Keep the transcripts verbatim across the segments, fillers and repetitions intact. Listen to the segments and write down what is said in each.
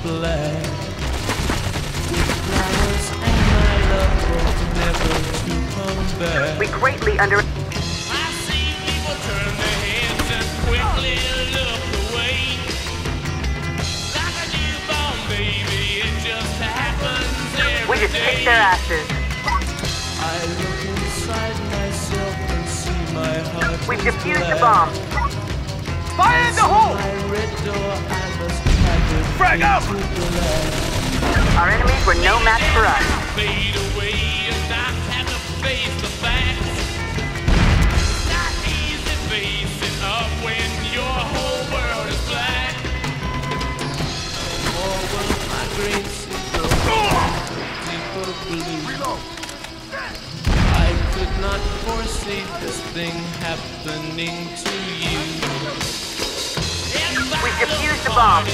black. With flowers and my love hope never to come back. We greatly under... I see people turn their heads and quickly look away. Like a newborn baby, it just happens every We just day. kicked their asses. I look inside myself and see my heart. We've is defused the black. bomb. Fire in the hole! My red door, I must crack it. Frag up! Our enemies were no match for us. Fade away and I have to face the facts. It's not easy facing up when your whole world is black. Oh, well, my great secret, deeper blue. I could not foresee this thing happening to you. We defused the bomb.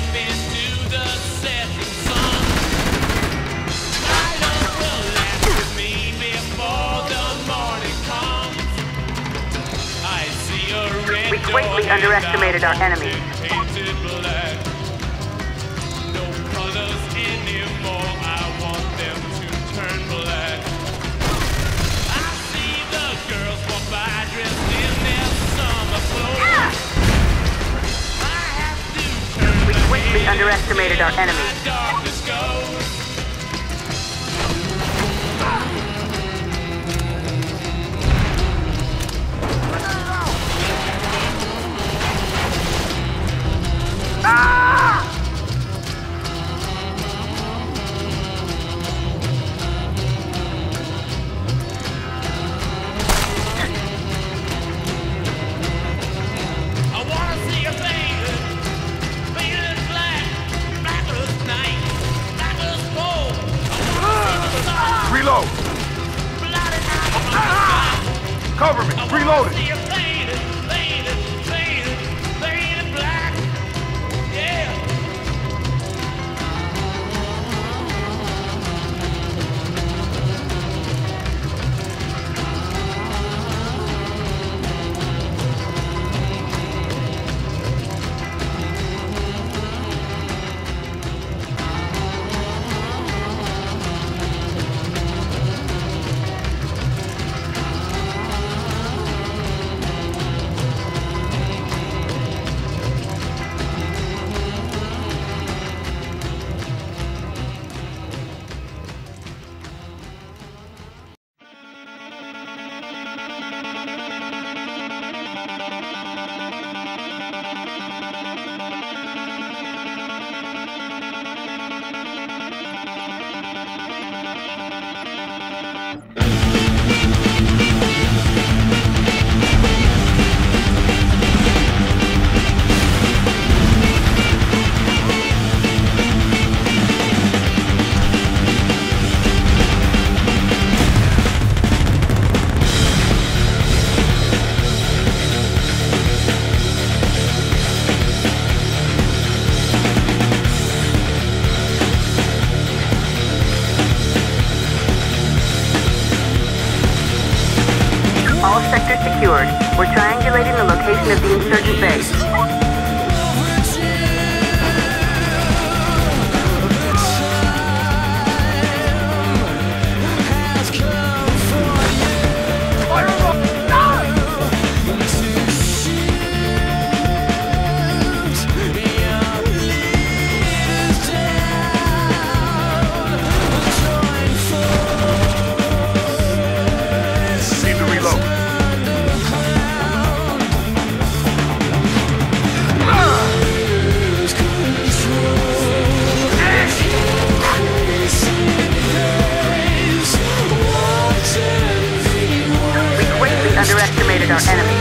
We greatly underestimated our enemies. No colors anymore, I want them to turn black. I see the girls walk by dressed in their summer clothes. I have to turn We greatly underestimated our enemies. darkness goes. I wanna see a faded, faded black, black as night, black as gold. I wanna see the sun, Reload! bloody night. Cover me! I wanna Reloading! see a faded, faded, faded, faded black. Yeah. All sectors secured. We're triangulating the location of the insurgent base. Need to reload. We greatly underestimated our enemies.